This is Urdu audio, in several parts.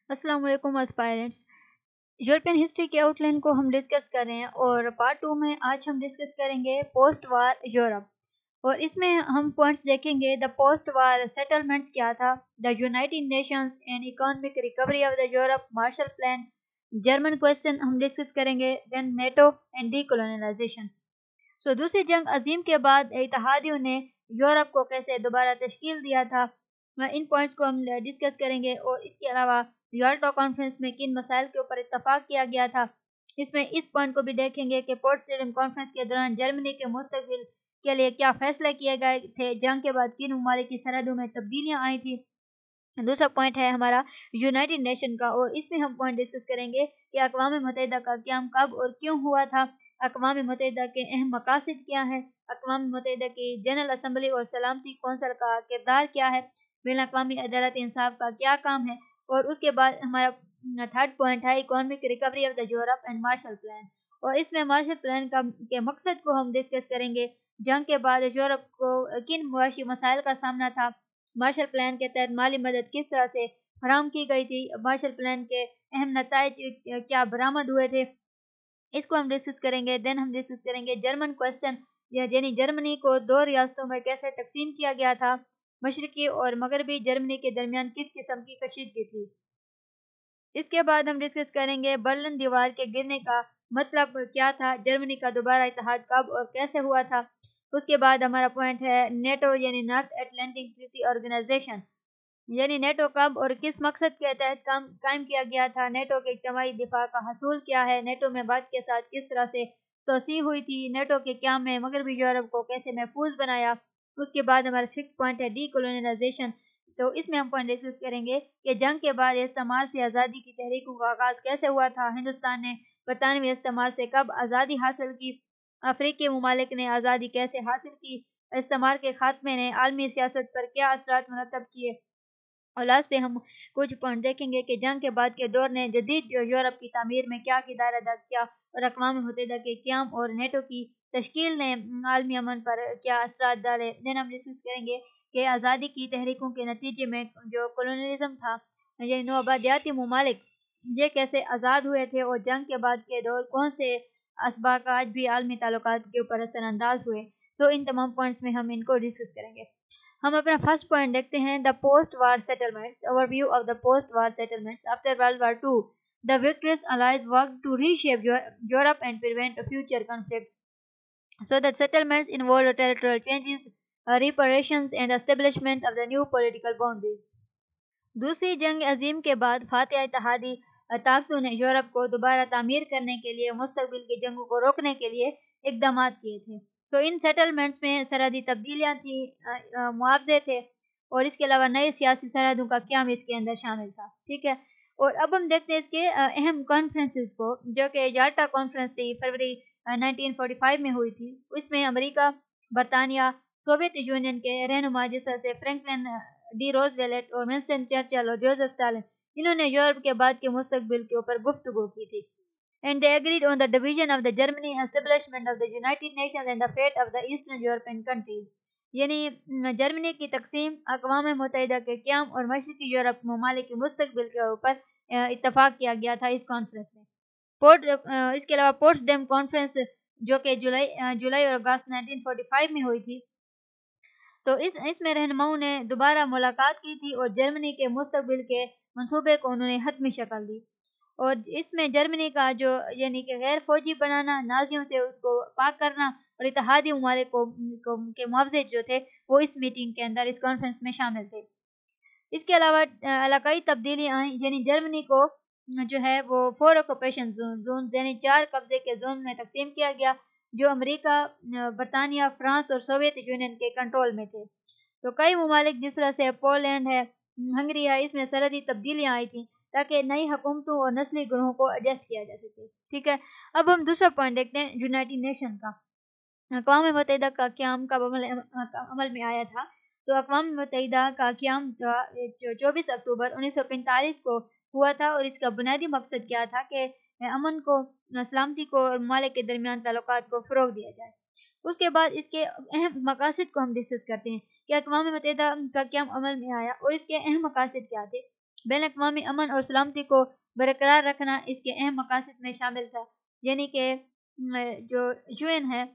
अस्सलाम वालेकुम एस्पायरेंट्स। यूरोपियन हिस्ट्री के आउटलाइन को हम डिस्कस कर रहे हैं और पार्ट 2 में आज हम डिस्कस करेंगे पोस्ट वार यूरोप। और इसमें हम पॉइंट्स देखेंगे द पोस्ट वार सेटलमेंट्स क्या था, the united nations and economic recovery of the Europe, Marshall plan, German question हम डिस्कस करेंगे, then NATO and decolonization. So दूसरी जंग अजीम के बाद इत्तेहादियों ने यूरोप को कैसे दोबारा तश्कील दिया था, इन पॉइंट्स को हम डिस्कस करेंगे। और इसके अलावा याल्टा कॉन्फ्रेंस में किन मसाइल के ऊपर इत्तफाक किया गया था, इसमें इस पॉइंट को भी देखेंगे कि पोट्सडाम कॉन्फ्रेंस के दौरान जर्मनी के मुस्तकबिल के लिए क्या फैसले किए गए थे, जंग के बाद किन ममालिक की सरहदों में तब्दीलियां आई थी। दूसरा पॉइंट है हमारा यूनाइटेड नेशन का, और इसमें हम पॉइंट डिस्कस करेंगे कि अक़वाम मुत्तहिदा का क़याम कब और क्यों हुआ था, अक़वाम मुत्तहिदा के अहम मकासद क्या है, अक़वाम मुत्तहिदा की जनरल असम्बली और सलामती कौंसल का किरदार क्या है, बैनुल अक़वामी अदालत इंसाफ का क्या काम है। और उसके बाद हमारा थर्ड पॉइंट है economic recovery of the Europe and Marshall plan, और इसमें मार्शल प्लान का के मकसद को हम डिस्कस करेंगे। जंग के बाद यूरोप को किन मुआशी मसाइल का सामना था, मार्शल प्लान के तहत माली मदद किस तरह से फराहम की गई थी, मार्शल प्लान के अहम नताइज क्या बरामद हुए थे, इसको हम डिस्कस करेंगे। देन हम डिस्कस करेंगे जर्मन क्वेश्चन, यानी जर्मनी को दो रियासतों में कैसे तकसीम किया गया था, मशरकी और मगरबी जर्मनी के दरमियान किस किस्म की कशीदगी थी। इसके बाद हम डिस्कस करेंगे बर्लिन दीवार के गिरने का मतलब क्या था, जर्मनी का दोबारा इत्तेहाद कब और कैसे हुआ था। उसके बाद हमारा पॉइंट है नेटो यानी नॉर्थ अटलांटिक ट्रीटी ऑर्गेनाइजेशन, यानी नेटो कब और किस मकसद के तहत कायम किया गया था, नेटो के इज्तिमाई दिफा का हसूल क्या है, नेटो में बाद के साथ किस तरह से तोसी हुई थी, नेटो के क़याम में मगरबी यूरोप को कैसे महफूज बनाया। उसके बाद हमारा 6 पॉइंट है डीकोलोनाइजेशन। तो इसमें हम पॉइंट डिस्कस करेंगे कि जंग के बाद इस्तेमाल से आज़ादी की तहरीकों का आगाज़ कैसे हुआ था, हिंदुस्तान ने बरतानवी इस्तेमाल से कब आज़ादी हासिल की, अफ्रीकी ममालिक ने आज़ादी कैसे हासिल की, इस्तेमाल के खात्मे ने आलमी सियासत पर क्या असरात मुरतब किए। और लास्ट पे हम कुछ पॉइंट देखेंगे कि जंग के बाद के दौर ने जदीद यूरोप की तामीर में क्या किरदार अदा किया, और अक़वाम मुत्तहिदा के क़याम और नेटो की तश्कील ने आलमी अमन पर क्या असरात डाले। देन हम डिस्कस करेंगे कि आज़ादी की तहरीकों के नतीजे में जो कॉलोनियलिज्म था, ये नौआबादियाती ममालिक ये कैसे आज़ाद हुए थे, और जंग के बाद के दौर कौन से असबाक आज भी आलमी ताल्लुकात के ऊपर असरअंदाज हुए। सो इन तमाम पॉइंट्स में हम इनको डिस्कस करेंगे। हम अपना फर्स्ट पॉइंट देखते हैं the post war settlements, overview of the post war settlements after world war two. The victorious allies worked to reshape Europe and prevent future conflicts. So the settlements involved territorial changes, reparations and establishment of the new political boundaries. दूसरी जंग अजीम के बाद फातह इत्तेहादी ताकतों ने यूरोप को दोबारा तामीर करने के लिए मुस्तकबिल की जंगों को रोकने के लिए इकदाम किए थे। सो इन सेटलमेंट्स में सरहदी तब्दीलियाँ थी, मुआवजे थे, और इसके अलावा नई सियासी सरहदों का क़याम इसके अंदर शामिल था। ठीक है, और अब हम देखते हैं इसके अहम कॉन्फ्रेंसेस को, जो कि याल्टा कॉन्फ्रेंस थी फरवरी 1945 में हुई थी। इसमें अमेरिका, बरतानिया, सोवियत यूनियन के रहनुमा जैसे फ्रैंकलिन डी रोजवेल्ट और विंस्टन चर्चिल और जोसेफ स्टालिन, इन्होंने यूरोप के बाद के मुस्तकबिल के ऊपर गुफ्तगू की थी। And they agreed on the division of the Germany, establishment of the United Nations and the fate of the Eastern European countries. यानी जर्मनी की तकसीम, अक़वाम मुत्तहिदा के क़याम और मशरक़ी यूरोप ममालिक के मुस्तकबिल के ऊपर इत्तफाक किया गया था इस कॉन्फ्रेंस में। इसके अलावा पोट्सडाम कॉन्फ्रेंस जो कि जुलाई और अगस्त 1945 में हुई थी, तो इसमें रहनुमाओं ने दोबारा मुलाकात की थी और जर्मनी के मुस्तकबिल के मंसूबे को उन्होंने हतमी शक्ल दी। और इसमें जर्मनी का जो यानी कि गैर फौजी बनाना, नाजियों से उसको पाक करना और इत्तेहादी ममालिक के मुआवजे जो थे वो इस मीटिंग के अंदर, इस कॉन्फ्रेंस में शामिल थे। इसके अलावा इलाकाई तब्दीलियाँ आई, यानी जर्मनी को जो है वो 4 ऑक्यूपेशन जोन यानी 4 कब्जे के जोन में तकसीम किया गया, जो अमेरिका, बरतानिया, फ्रांस और सोवियत यूनियन के कंट्रोल में थे। तो कई ममालिक जिस तरह से पोलैंड है, हंगरी है, इसमें सरहदी तब्दीलियाँ आई थी ताकि नई हुकूमतों और नस्ली ग्रोहों को एडजस्ट किया जा सके। ठीक है, अब हम दूसरा पॉइंट देखते हैं यूनाइटेड नेशन का। अक़वाम मुत्तहिदा का क़याम कब अमल में आया था, तो अक़वाम मुत्तहिदा का क़याम 24 अक्टूबर 1945 को हुआ था, और इसका बुनियादी मकसद क्या था कि अमन को, सलामती को और ममालिक के दरमियान ताल्लुकात को फ़रोग़ दिया जाए। उसके बाद इसके अहम मकासद को हम डिस्कस करते हैं कि अक़वाम मुत्तहिदा का क़याम अमल में आया और इसके अहम मकासद क्या थे। بین الاقوامی امن اور سلامتی کو برقرار رکھنا اس کے اہم مقاصد میں شامل تھا، یعنی کہ جو UN ہے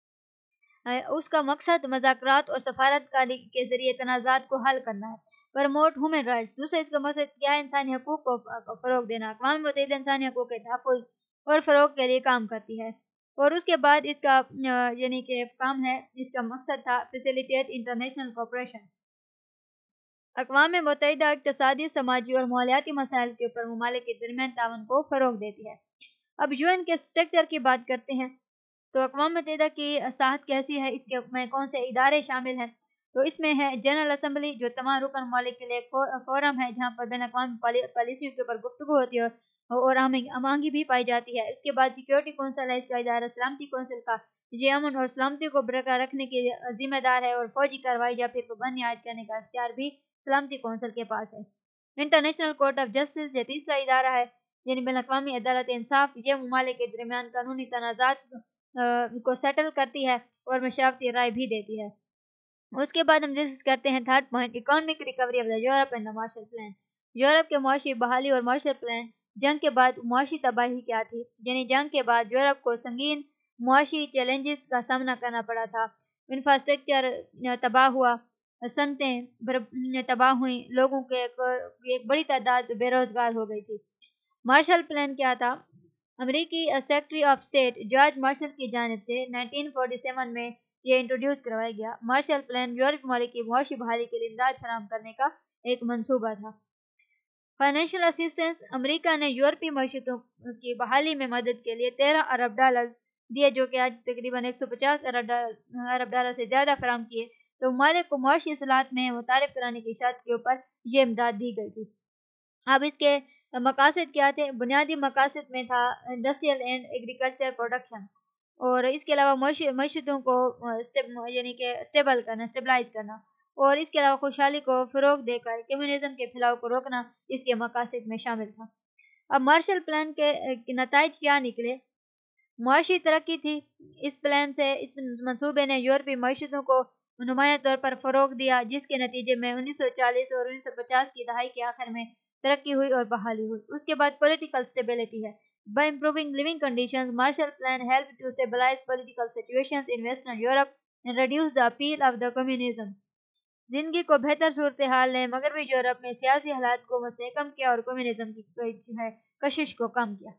اس کا مقصد مذاکرات اور سفارتکاری کے ذریعے تنازعات کو حل کرنا ہے۔ پروموٹ ہیومن رائٹس، دوسرا اس کا مقصد کیا ہے؟ انسانی حقوق کو فروغ دینا۔ اقوام متحدہ انسانی حقوق کے تحفظ اور فروغ کے لیے کام کرتی ہے۔ اور اس کے بعد اس کا یعنی کہ کام ہے، اس کا مقصد تھا فیسیلیٹیٹ انٹرنیشنل کوآپریشن، اقوام متحدہ اقتصادی، سماجی اور ماحولیاتی مسائل کے اوپر ممالک کے درمیان تعاون کو فروغ دیتی ہے۔ اب UN کے اسٹرکچر کی بات کرتے ہیں تو اقوام متحدہ کی ساحت کیسی ہے، اس کے میں کون سے ادارے شامل ہیں؟ تو اس میں ہے جنرل اسمبلی، جو تمام رکن ممالک کے لیے فورم ہے جہاں پر بین الاقوامی پالیسیوں کے اوپر گفتگو ہوتی ہے اور ہم آہنگی بھی پائی جاتی ہے۔ اس کے بعد سیکیورٹی کونسل ہے، اس کا ادارہ سلامتی کونسل کا یہ امن اور سلامتی کو برقرار رکھنے کے ذمہ دار ہے، اور فوجی کارروائی یا پھر پابندی عائد کرنے کا اختیار بھی سلامتی کونسل کے پاس ہے۔ انٹرنیشنل کورٹ آف جسٹس یہ تیسرا ادارہ ہے، یعنی بین الاقوامی عدالت انصاف، یہ ممالک کے درمیان قانونی تنازعات کو سیٹل کرتی ہے اور مشاورتی رائے بھی دیتی ہے۔ اس کے بعد ہم ڈسکس کرتے ہیں third point, economic recovery of the Europe and the Marshall plan. Europe کے معاشی بحالی اور مارشل پلان۔ جنگ کے بعد معاشی تباہی کیا تھی؟ یعنی جنگ کے بعد یورپ کو سنگین معاشی چیلنجز کا سامنا کرنا پڑا تھا۔ انفراسٹرکچر تباہ ہوا، صنعتیں تباہ ہوئیں، لوگوں کے ایک بڑی تعداد بے روزگار ہو گئی تھی۔ مارشل پلان کیا تھا؟ امریکی secretary of state George Marshall کی جانب سے 1947 میں یہ انٹروڈیوس کروایا گیا۔ مارشل پلان یورپی ممالک کی معاشی بحالی کے لیے امداد فراہم کرنے کا ایک منصوبہ تھا۔ فائنینشیل اسسٹنس، امریکہ نے یورپی معیشتوں کی بحالی میں مدد کے لیے $13 ارب دیے، جو کہ آج تقریباً $150 ارب سے زیادہ فراہم کیے، تو ممالک کو معاشی اصلاحات میں متعارف کرانے کی شرط کے اوپر یہ امداد دی گئی تھی۔ اب اس کے مقاصد کیا تھے؟ بنیادی مقاصد میں تھا انڈسٹریل اینڈ ایگریکلچر پروڈکشن، اور اس کے علاوہ معیشتوں کو یعنی کہ اسٹیبلائز کرنا، اور اس کے علاوہ خوشحالی کو فروغ دے کر کمیونزم کے پھیلاؤ کو روکنا اس کے مقاصد میں شامل تھا۔ اب مارشل پلان کے نتائج کیا نکلے؟ معاشی ترقی تھی۔ اس پلان سے اس منصوبے نے یورپی معیشتوں کو نمایاں طور پر فروغ دیا، جس کے نتیجے میں 1940 اور 1950 کی دہائی کے آخر میں ترقی ہوئی اور بحالی ہوئی۔ اس کے بعد پولیٹیکل سٹیبلٹی ہے۔ By improving living conditions, Marshall Plan helped to stabilize political situations in Western Europe and reduce the appeal of the communism. زندگی کو بہتر صورتحال نے مغربی یورپ میں سیاسی حالات کو مستحکم کیا اور کمیونزم کی کشش کو کم کیا۔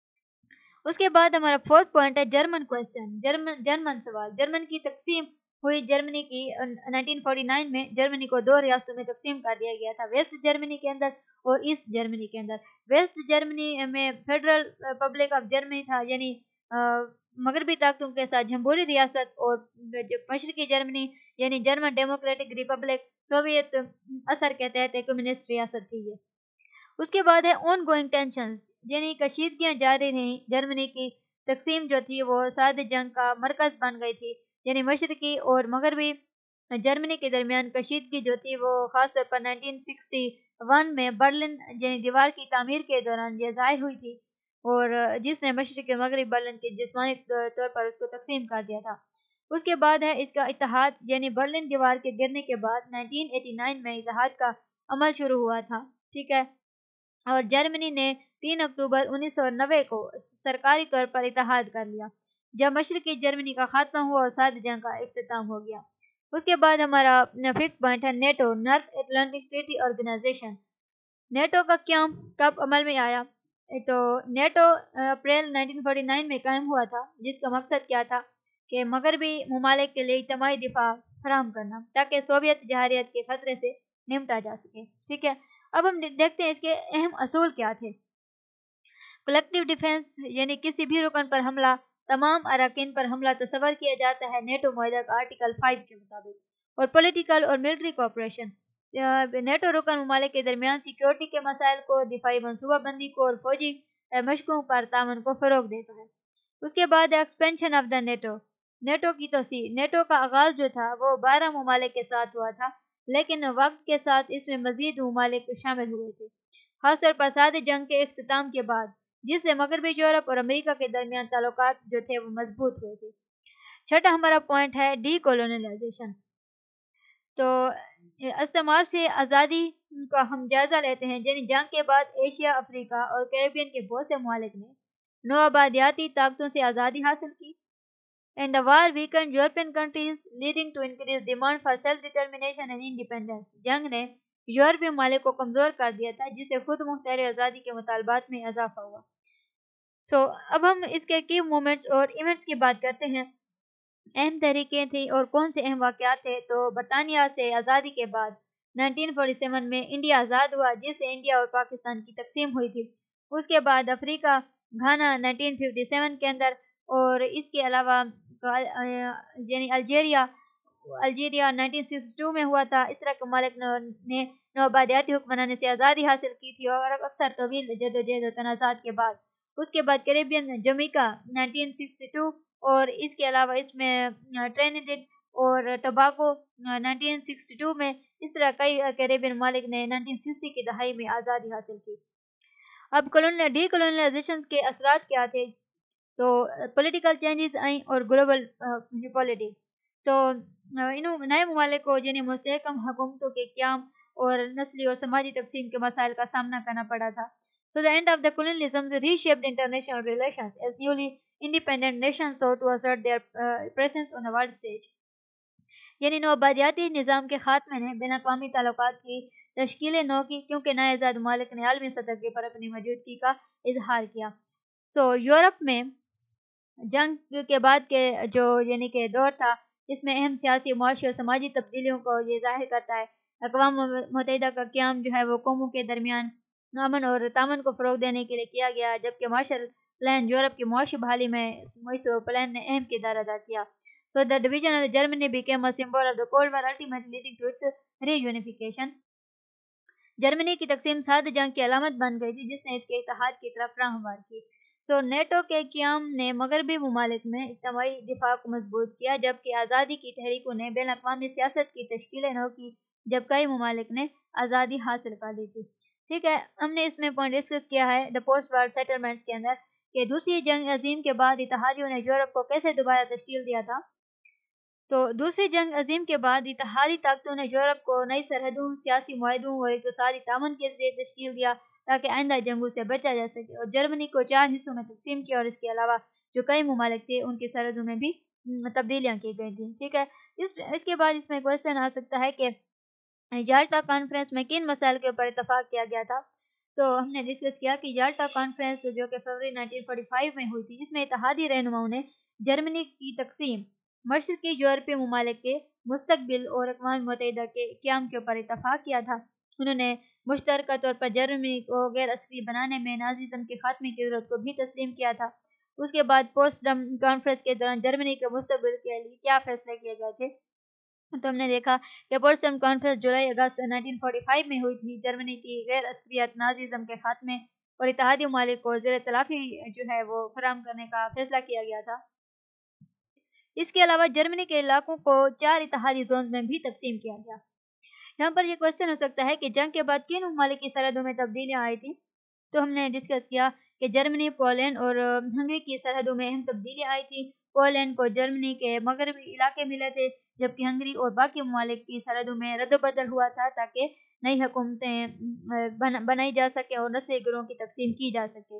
اس کے بعد ہمارا فورتھ پوائنٹ ہے جرمن کویسچن، جرمن سوال۔ جرمن کی تقسیم ہوئی۔ جرمنی کی 1949 میں جرمنی کو 2 ریاستوں میں تقسیم کر دیا گیا تھا، ویسٹ جرمنی کے اندر اور ایسٹ جرمنی کے اندر۔ ویسٹ جرمنی میں فیڈرل ریپبلک آف جرمنی تھا، یعنی مغربی طاقتوں کے ساتھ جمہوری ریاست، اور مشرقی جرمنی یعنی جرمن ڈیموکریٹک ریپبلک سوویت اثر کے تحت ایک کمیونسٹ ریاست تھی یہ۔ اس کے بعد ہے آن گوئنگ ٹینشنز، یعنی کشیدگیاں جاری رہیں۔ جرمنی کی تقسیم جو تھی وہ سرد جنگ کا مرکز بن گئی تھی، یعنی مشرقی اور مغربی جرمنی کے درمیان کشیدگی جو تھی وہ خاص طور پر 1961 میں برلن یعنی دیوار کی تعمیر کے دوران یہ ظاہر ہوئی تھی، اور جس نے مشرقی مغربی برلن کے جسمانی طور پر اس کو تقسیم کر دیا تھا۔ اس کے بعد ہے اس کا اتحاد، یعنی برلن دیوار کے گرنے کے بعد 1989 میں اتحاد کا عمل شروع ہوا تھا، ٹھیک ہے، اور جرمنی نے 3 اکتوبر 1990 کو سرکاری طور پر اتحاد کر لیا، جب مشرقی جرمنی کا خاتمہ ہوا اور سرد جنگ کا اختتام ہو گیا۔ اس کے بعد ہمارا 5th پوائنٹ ہے NATO, North Atlantic treaty organization. NATO کا قیام کب عمل میں آیا؟ تو نیٹو اپریل 1949 میں قائم ہوا تھا، جس کا مقصد کیا تھا کہ مغربی ممالک کے لیے اجتماعی دفاع فراہم کرنا تاکہ سوویت جہریت کے خطرے سے نمٹا جا سکے، ٹھیک ہے۔ اب ہم دیکھتے ہیں اس کے اہم اصول کیا تھے۔ کلیکٹیو ڈیفینس، یعنی کسی بھی رکن پر حملہ تمام اراکین پر حملہ تصور کیا جاتا ہے نیٹو معاہدہ کا آرٹیکل 5 کے مطابق، اور پولیٹیکل اور ملٹری کوآپریشن، نیٹو رکن ممالک کے درمیان سیکیورٹی کے مسائل کو، دفاعی منصوبہ بندی کو اور فوجی مشقوں پر تعاون کو فروغ دیتا ہے۔ اس کے بعد expansion of the NATO, NATO کی توسیع۔ نیٹو کا آغاز جو تھا وہ 12 ممالک کے ساتھ ہوا تھا، لیکن وقت کے ساتھ اس میں مزید ممالک شامل ہوئے تھے، خاص طور پر سرد جنگ کے اختتام کے بعد، جس سے مغربی یورپ اور امریکہ کے درمیان تعلقات جو تھے وہ مضبوط ہوئے تھے۔ چھٹا ہمارا پوائنٹ ہے ڈی کولونائزیشن۔ تو استعمار سے آزادی کا ہم جائزہ لیتے ہیں، یعنی جنگ کے بعد ایشیا، افریقہ اور کیریبین کے بہت سے ممالک نے نوآبادیاتی طاقتوں سے آزادی حاصل کی. And the war weakened European countries, leading to increased demand for self-determination and independence. جنگ نے یورپی ممالک کو کمزور کر دیا تھا، جس سے خود مختاری آزادی کے مطالبات میں اضافہ ہوا. اب ہم اس کے کی مومنٹس اور ایونٹس کی بات کرتے ہیں. اہم تحریکیں تھیں اور کون سے اہم واقعات تھے. تو برطانیہ سے آزادی کے بعد 1947 میں انڈیا آزاد ہوا، جس سے انڈیا اور پاکستان کی تقسیم ہوئی تھی. اس کے بعد افریقہ گھانا 1957 کے اندر، اور اس کے علاوہ یعنی الجیریا 1962 میں ہوا تھا. اس طرح کے ممالک نے نوآبادیاتی حکمرانی سے آزادی حاصل کی تھی، اور اکثر طویل جدوجہد و تنازعات کے بعد. اس کے بعد کیریبین جمیکا 1962، اور اس کے علاوہ اس میں ٹرینیڈاڈ اور ٹوباگو 1962 میں. اس طرح کئی کیریبین ممالک نے 1960 کی دہائی میں آزادی حاصل کی. اب ڈی کولونائزیشن کے اثرات کیا تھے؟ تو پولیٹیکل چینجز آئیں اور گلوبل پالیٹکس. تو نئے ممالک کو یعنی مستحکم حکومتوں کے قیام اور نسلی اور سماجی تقسیم کے مسائل کا سامنا کرنا پڑا تھا. So the end of the colonialism reshaped international relations as newly independent nations sought to assert their presence on the world stage. یعنی نوآبادیاتی نظام کے خاتمے نے بین الاقوامی تعلقات کی تشکیل نو کی، کیونکہ نئے آزاد ممالک نے عالمی سطح پر اپنی موجودگی کا اظہار کیا. یورپ میں جنگ کے بعد کے جو یعنی کہ دور تھا، اس میں اہم سیاسی، معاشی اور سماجی تبدیلیوں کو یہ ظاہر کرتا ہے. اقوام متحدہ کا قیام جو ہے وہ قوموں کے درمیان امن اور تعاون کو فروغ دینے کے لیے کیا گیا، جبکہ مارشل پلان یورپ کی معاشی بحالی میں اس پلان نے اہم کردار ادا کیا. So the division of Germany became a symbol of the Cold War, ultimately leading to its reunification. Germany کی تقسیم سرد جنگ کی علامت بن گئی تھی، جس نے اس کے اتحاد کی طرف راہنمائی کی. نیٹو کے قیام نے مغربی ممالک میں اجتماعی دفاع کو مضبوط کیا، جبکہ آزادی کی تحریکوں نے بین الاقوامی سیاست کی تشکیل نو کی، جب کئی ممالک نے آزادی حاصل کر لی تھی. ٹھیک ہے، ہم نے اس میں پوائنٹ ڈسکس کیا ہے دا پوسٹ وار سیٹلمنٹس کے اندر کہ دوسری جنگ عظیم کے بعد اتحادیوں نے یورپ کو کیسے دوبارہ تشکیل دیا تھا. تو دوسری جنگ عظیم کے بعد اتحادی طاقتوں نے یورپ کو نئی سرحدوں، سیاسی معاہدوں اور اقتصادی تعاون کے ذریعے تشکیل دیا تاکہ آئندہ جنگوں سے بچا جا سکے، اور جرمنی کو 4 حصوں میں تقسیم کیا، اور اس کے علاوہ جو کئی ممالک تھے ان کی سرحدوں میں بھی تبدیلیاں کی گئی تھیں. ٹھیک ہے، اس کے بعد اس میں کوشچن آ سکتا ہے کہ یالٹا کانفرنس میں کن مسائل کے اوپر اتفاق کیا گیا تھا. تو ہم نے ڈسکس کیا کہ یالٹا کانفرنس جو کہ فروری 1945 میں ہوئی تھی، جس میں اتحادی رہنماؤں نے جرمنی کی تقسیم، مشرقی یورپی ممالک کے مستقبل اور اقوام متحدہ کے قیام کے اوپر اتفاق کیا تھا. انہوں نے مشترکہ طور پر جرمنی کو غیر عسکری بنانے میں نازیزم کے خاتمے کی ضرورت کو بھی تسلیم کیا تھا. اس کے بعد پوسٹ کانفرنس کے دوران جرمنی کے مستقبل کے لیے کیا فیصلے کیے گئے تھے. تو ہم نے دیکھا کہ پوسٹم کانفرنس جولائی اگست 1945 میں ہوئی تھی. جرمنی کی غیر عسکریت، نازیزم کے خاتمے اور اتحادی ممالک کو زیر تلافی جو ہے وہ فراہم کرنے کا فیصلہ کیا گیا تھا. اس کے علاوہ جرمنی کے علاقوں کو 4 اتحادی زونز میں بھی تقسیم کیا گیا. یہاں پر یہ کوشچن ہو سکتا ہے کہ جنگ کے بعد کن ممالک کی سرحدوں میں تبدیلیاں آئی تھیں. تو ہم نے ڈسکس کیا کہ جرمنی، پولینڈ اور ہنگری کی سرحدوں میں اہم تبدیلیاں آئی تھیں. پولینڈ کو جرمنی کے مغربی علاقے ملے تھے، جبکہ ہنگری اور باقی ممالک کی سرحدوں میں رد و بدل ہوا تھا تاکہ نئی حکومتیں بنائی جا سکے اور نسلی گروہوں کی تقسیم کی جا سکے.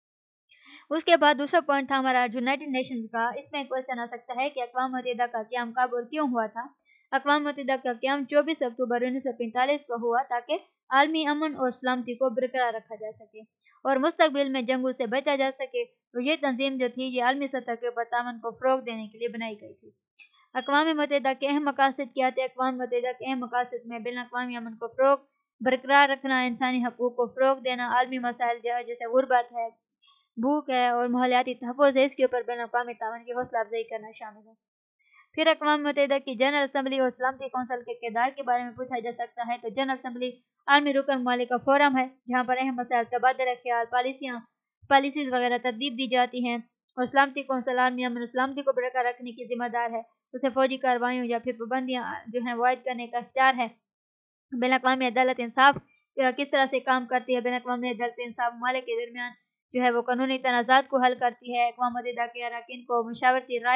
اس کے بعد دوسرا پوائنٹ تھا ہمارا یونائٹڈ نیشنز کا. اس میں کوشچن آ سکتا ہے کہ اقوام متحدہ کا قیام کب اور کیوں ہوا تھا. اقوام متحدہ کا قیام 24 اکتوبر 1945 کو ہوا تاکہ عالمی امن اور سلامتی کو برقرار رکھا جا سکے اور مستقبل میں جنگوں سے بچا جا سکے. اور یہ تنظیم جو تھی یہ عالمی سطح کے اوپر تعاون کو فروغ دینے کے لیے بنائی گئی تھی. اقوام متحدہ کے اہم مقاصد کیا تھے. اقوام متحدہ کے اہم مقاصد میں بین الاقوامی امن کو فروغ برقرار رکھنا، انسانی حقوق کو فروغ دینا، عالمی مسائل جیسے غربت ہے، بھوک ہے اور ماحولیاتی تحفظ ہے، اس کے اوپر بین الاقوامی تعاون کی حوصلہ افزائی کرنا شامل ہے. پھر اقوام متحدہ کی جنرل اسمبلی اور سلامتی کونسل کے کردار کے بارے میں پوچھا جا سکتا ہے. تو جنرل اسمبلی عالمی رکن ممالک کا فورم ہے جہاں پر اہم مسائل، تبادلہ خیال، پالیسیز وغیرہ ترتیب دی جاتی ہیں. اور سلامتی کونسل عالمی امن و سلامتی کو برقرار رکھنے کی ذمہ دار ہے. اسے فوجی کارروائیوں یا پھر پابندیاں جو ہیں وہ عائد کرنے کا اختیار ہے. بین الاقوامی عدالت انصاف کس طرح سے کام کرتی ہے. بین الاقوامی عدالت انصاف ممالک کے درمیان جو ہے وہ قانونی تنازعات کو حل کرتی ہے. اقوام متحدہ کے اراکین کو مشاورتی رائے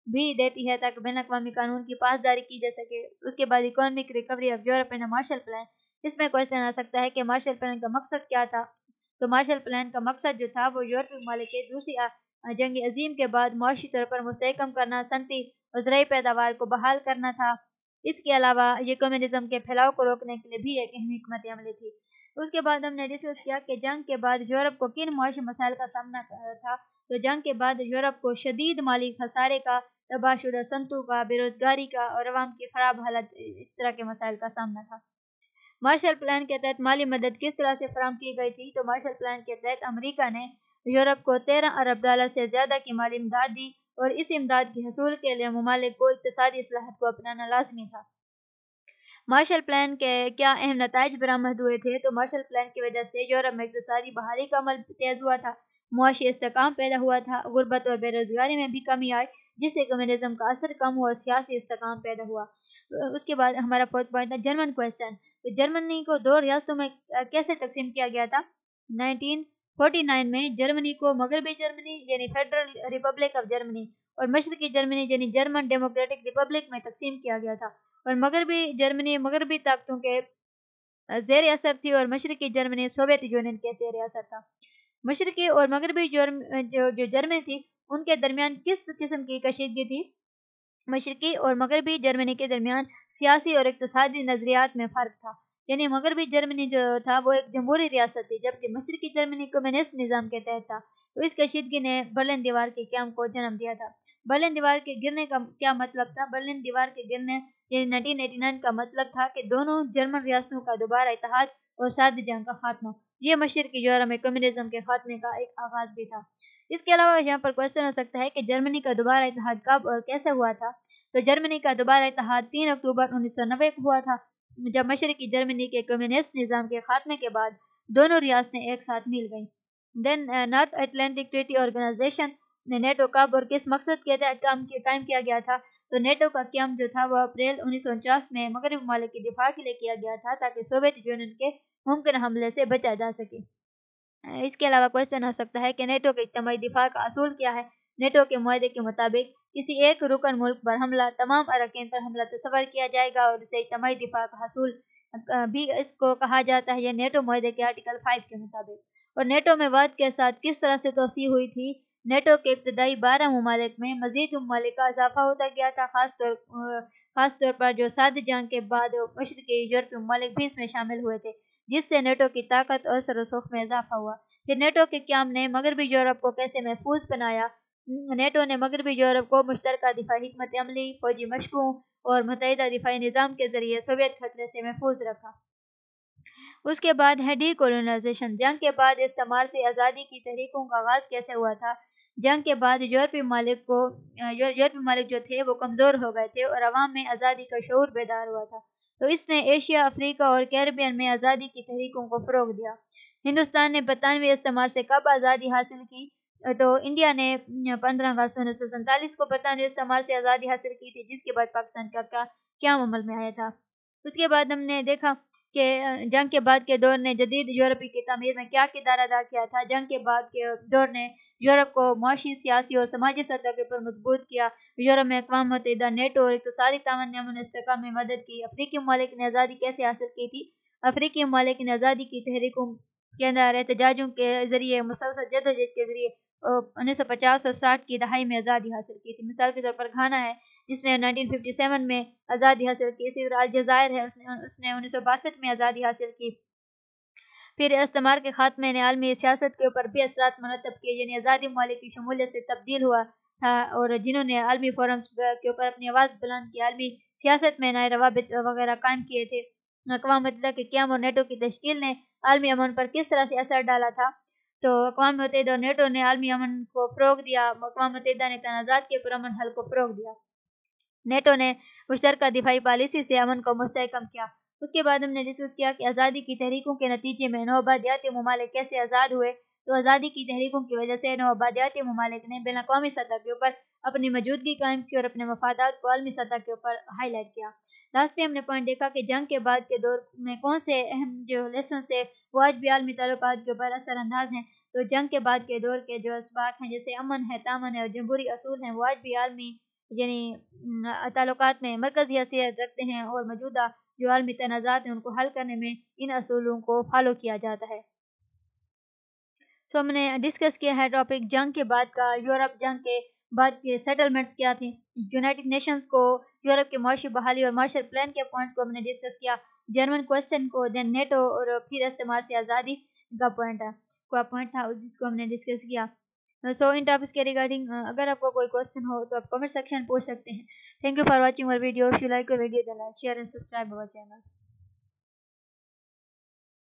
भी देती है ताकि बैन अवी कानून की पासदारी की जा सके। उसके बाद economic recovery of Europe and Marshall plan. इसमें क्वेश्चन आ सकता है कि मार्शल प्लान का मकसद क्या था। तो मार्शल प्लान का मकसद जो था वो यूरोपीय ममालिक के दूसरी जंग अजीम के बाद मुआशी तौर पर मुस्तहकम करना, सनती और ज़राई पैदावार को बहाल करना था। इसके अलावा ये कम्युनिज्म के फैलाव को रोकने के लिए भी एक अहम हिकमत अमली थी। उसके बाद हमने डिस्कस किया कि जंग के बाद यूरोप को किन मुआशी मसाइल का सामना था। तो जंग के बाद यूरोप को शदीद माली खसारे का, तबाहशुदा सनतों का, बेरोजगारी का और अवाम की खराब हालत, इस तरह के मसाइल का सामना था। मार्शल प्लान के तहत माली मदद किस तरह से फराहम की गई थी। तो मार्शल प्लान के तहत अमेरिका ने यूरोप को 13 अरब डॉलर से ज़्यादा की माली इमदाद दी और इस इमदाद के हसूल के लिए ममालिक को इक़्तिसादी इस्लाहत को अपनाना लाज़मी था। मार्शल प्लान के क्या अहम नताइज बरामद हुए थे। तो मार्शल प्लान की वजह से यूरोप में इक़्तिसादी बहाली का अमल तेज़ हुआ था, मुआशी इस्तेहकाम पैदा हुआ था, गुर्बत और बेरोज़गारी में भी कमी आई, जिससे कम्युनिज्म का असर कम हुआ और सियासी इस्तेहकाम पैदा हुआ। उसके बाद हमारा फोर्थ पॉइंट था जर्मन क्वेश्चन। तो जर्मनी को 2 रियासतों में कैसे तकसीम किया गया था। 1949 में जर्मनी को मगरबी जर्मनी यानी फेडरल रिपब्लिक ऑफ जर्मनी और मशरकी जर्मनी यानी जर्मन डेमोक्रेटिक रिपब्लिक में तकसीम किया गया था। और मगरबी जर्मनी मगरबी ताकतों के ज़ेर असर थी और मशरकी जर्मनी सोवियत यूनियन के ज़ेर असर था। मशरकी और मगरबी जो जर्मनी थी उनके दरमियान किस किस्म की कशीदगी थी। मशरकी और मगरबी जर्मनी के दरमियान सियासी और इक़्तिसादी नज़रियात में फ़र्क था। यानी मगरबी जर्मनी जो था वो एक जमहूरी रियासत थी, जबकि मशरकी जर्मनी कम्युनिस्ट निज़ाम के तहत था। तो इस कशीदगी ने बर्लिन दीवार के क़याम को जन्म दिया था। बर्लिन दीवार के गिरने का क्या मतलब था। बर्लिन दीवार के गिरने यानी 1989 का मतलब था कि दोनों जर्मन रियासतों का दोबारा इत्तेहाद और साथ जंग का खात्मा। ये मशरकी यूरोप में कम्युनिज्म के खात्मे का एक आगाज़ भी था। इसके अलावा यहाँ पर क्वेश्चन हो सकता है कि जर्मनी का दोबारा इत्तेहाद कब और कैसे हुआ था। तो जर्मनी का दोबारा इत्तेहाद 3 अक्टूबर 1990 को हुआ था, जब मशरकी जर्मनी के कम्युनिस्ट निज़ाम के खात्मे के बाद दोनों रियासतें एक साथ मिल गईं। Then North Atlantic treaty organization ने नेटो कब और किस मकसद के तहत कायम किया गया था। तो नेटो का क़याम जो था वह अप्रैल 1949 में मगरबी ममालिक के दिफा के लिए किया गया था, ताकि सोवियत यूनियन के मुमकिन हमले से बचा जा सके। इसके अलावा क्वेश्चन हो सकता है कि नेटो के इज्तिमाई दिफा का असूल क्या है। नेटो के मुआहदे के मुताबिक किसी एक रुकन मुल्क पर हमला तमाम अरकान पर हमला तस्वर किया जाएगा और इसे इज्तिमाई दिफा का हसूल भी इसको कहा जाता है। यह नेटो मुआहदे के आर्टिकल 5 के मुताबिक। और नेटो में वाद के साथ किस तरह से तोसी हुई थी। नेटो के इब्तदाई 12 ममालिक में मज़ीद ममालिक का इजाफा होता गया था, ख़ास तौर पर जो साद जंग के बाद मशरकी यूरोपीय ममालिक भी इसमें शामिल हुए थे, जिससे नेटो की ताकत और रसूख में इजाफा हुआ। फिर नेटो के क़याम ने मगरबी यूरोप को कैसे महफूज बनाया। नेटो ने मगरबी यूरोप को मुश्तरका दिफाई हिकमत अमली, फौजी मशकों और मुत्तहिदा दिफाई निज़ाम के ज़रिए सोवियत खतरे से महफूज रखा। उसके बाद है डीकोलोनाइजेशन। जंग के बाद इस्तेमार से आज़ादी की तहरीकों का आगाज़ कैसे हुआ था। जंग के बाद यूरोपीय ममालिक जो थे वो कमज़ोर हो गए थे और अवाम में आज़ादी का शऊर बेदार हुआ था। तो इसने एशिया, अफ्रीका और कैरिबियन में आज़ादी की तहरीकों को फ़रोग़ दिया। हिंदुस्तान ने बरतानवी इस्तेमार से कब आज़ादी हासिल की। तो इंडिया ने 15 अगस्त 1947 को बरतानवी इस्तेमार से आज़ादी हासिल की थी, जिसके बाद पाकिस्तान का क़याम अमल में आया था। उसके बाद हमने देखा कि जंग के बाद के दौर ने जदीद यूरोपी की तामीर में क्या किरदार अदा किया था। जंग के बाद के दौर ने यूरोप को मुआशी, सियासी और समाजी सतह के ऊपर मजबूत किया। यूरोप में अक़वाम मुत्तहिदा, नेटो और इक़्तिसादी ताउन ने अमन इस्तेहकाम में मदद की। अफ्रीकी ममालिक ने आज़ादी कैसे हासिल की थी। अफ्रीकी ममालिक ने आज़ादी की तहरीकों के अंदर एहतजाजों के ज़रिए, मुसलसल जद्दोजहद के ज़रिए 1950 और 60 की दहाई में आज़ादी हासिल की थी। मिसाल के तौर पर घाना है जिसने 1957 में आज़ादी हासिल की। इसी तरह अलजायर है, उसने 1962 में आज़ादी हासिल की। फिर इस्तेमार के खात्मे ने आलमी सियासत के ऊपर भी असरात मरतब किए, यानी आज़ादी ममालिक की शमूलियत से तब्दील हुआ था और जिन्होंने आलमी फोरम्स के ऊपर अपनी आवाज़ बुलंद की, आलमी सियासत में नए रवाबित वगैरह कायम किए थे। अक़वाम मुत्तहिदा के क़याम और नेटो की तश्कील ने आलमी अमन पर किस तरह से असर डाला था। तो अक़वाम मुत्तहिदा और नेटो ने आलमी अमन को फ़रोग़ दिया। अक़वाम मुत्तहिदा ने तनाज़ात के पुरअमन हल को फ़रोग़ दिया। नेटो ने मुश्तरका दिफाई पॉलिसी से अमन को मुस्तहकम किया। उसके बाद हमने डिस्कस किया कि आज़ादी की तहरीकों के नतीजे में नौआबादियाती ममालिक कैसे आज़ाद हुए। तो आज़ादी की तहरीकों की वजह से नौआबादियाती ममालिक ने बैन अक़वामी सतह के ऊपर अपनी मौजूदगी कायम की और अपने मफादात को आलमी सतह के ऊपर हाईलाइट किया। लास्ट में हमने पॉइंट देखा कि जंग के बाद के दौर में कौन से अहम जो लेसन थे वो आज भी आलमी ताल्लुकात के ऊपर असरअंदाज हैं। तो जंग के बाद के दौर के जो असबाक हैं, जैसे अमन है, तामन है और जमहूरी असूल हैं, वो आज भी आलमी یعنی تعلقات میں مرکزی حیثیت رکھتے ہیں اور موجودہ جو عالمی تنازعات ہیں ان کو حل کرنے میں ان اصولوں کو فالو کیا جاتا ہے۔ سو ہم نے ڈسکس کیا ہے ٹاپک جنگ کے بعد کا، یورپ جنگ کے بعد کے سیٹلمنٹس کیا تھے، یونائٹڈ نیشنز کو، یورپ کے معاشی بحالی اور مارشل پلان کے پوائنٹس کو ہم نے ڈسکس کیا، جرمن کوسچن کو، دین نیٹو اور پھر استعمار سے آزادی کا پوائنٹ تھا جس کو ہم نے ڈسکس کیا۔ سو ان ٹاپکس کے ریگارڈنگ اگر آپ کو کوئی کوسچن ہو تو آپ کمنٹ سیکشن پوچھ سکتے ہیں۔ تھینک یو فار واچنگ اور video. If you like our video then like, share and subscribe our channel.